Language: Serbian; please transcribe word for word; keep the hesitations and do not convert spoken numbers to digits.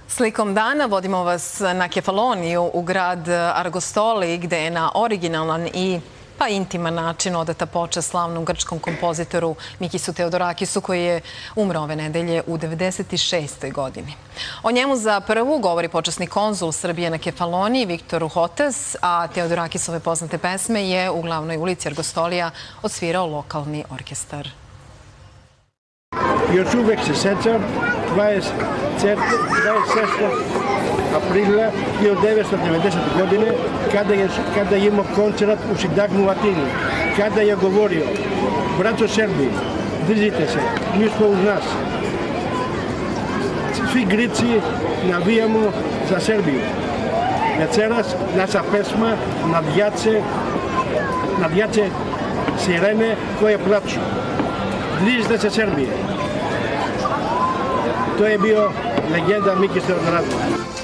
Slikom dana vodimo vas na Kefaloniju u grad Argostoli, gde je na originalan i pa intiman način odata počast slavnom grčkom kompozitoru Mikisu Teodorakisu, koji je umro ove nedelje u devedeset šestoj godini. O njemu za prvu govori počasni konzul Srbije na Kefaloniji Viktor Hotes, a Teodorakisove poznate pesme je u glavnoj ulici Argostolija odsvirao lokalni orkestar. Još uvek se sećam dvadeset šestog aprila hiljadu devetsto devedesete. godine kada je, kada je imao koncert u Sidagmu u Atini, kada je govorio: braćo Srbi, držite se, mi smo uz nas. Svi Grci navijamo za Srbiju. Večeras naša pesma nadjače, nadjače sirene koje plaču. Držite se Srbije. To je bio legenda Mikis Teodorakis.